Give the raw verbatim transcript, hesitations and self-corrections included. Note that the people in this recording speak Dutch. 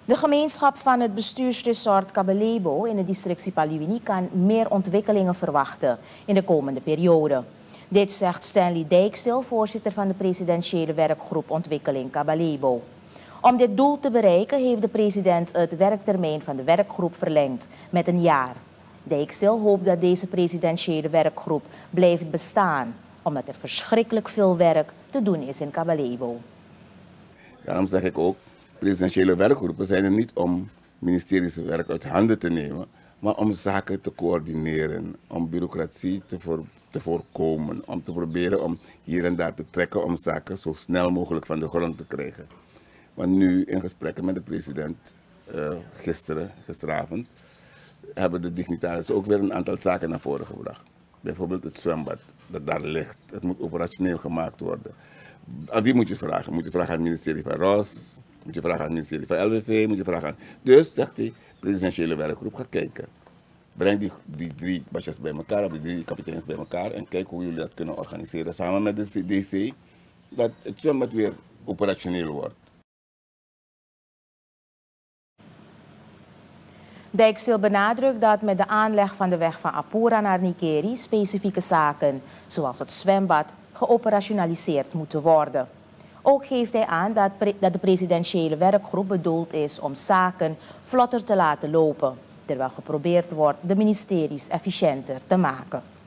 De gemeenschap van het bestuursresort Kabelebo in het district Sipaliwini kan meer ontwikkelingen verwachten in de komende periode. Dit zegt Stanley Dijkstil, voorzitter van de presidentiële werkgroep Ontwikkeling Kabelebo. Om dit doel te bereiken heeft de president het werktermijn van de werkgroep verlengd met een jaar. Dijkstil hoopt dat deze presidentiële werkgroep blijft bestaan, omdat er verschrikkelijk veel werk te doen is in Kabelebo. Daarom zeg ik ook, presidentiële werkgroepen zijn er niet om ministeriële werk uit handen te nemen, maar om zaken te coördineren, om bureaucratie te, voor, te voorkomen, om te proberen om hier en daar te trekken om zaken zo snel mogelijk van de grond te krijgen. Want nu in gesprekken met de president, uh, gisteren, gisteravond, hebben de dignitarissen ook weer een aantal zaken naar voren gebracht. Bijvoorbeeld het zwembad dat daar ligt, het moet operationeel gemaakt worden. Aan wie moet je vragen? Moet je vragen aan het ministerie van Ros? Moet je vragen aan het ministerie van L W V? Moet je vragen aan... Dus, zegt hij, de presidentiële werkgroep, ga kijken. Breng die, die drie badjes bij elkaar, die drie kapiteins bij elkaar en kijk hoe jullie dat kunnen organiseren samen met de D C, dat het zwembad weer operationeel wordt. Dijkstil benadrukt dat met de aanleg van de weg van Apura naar Nikeri specifieke zaken, zoals het zwembad, geoperationaliseerd moeten worden. Ook geeft hij aan dat, dat de presidentiële werkgroep bedoeld is om zaken vlotter te laten lopen, terwijl geprobeerd wordt de ministeries efficiënter te maken.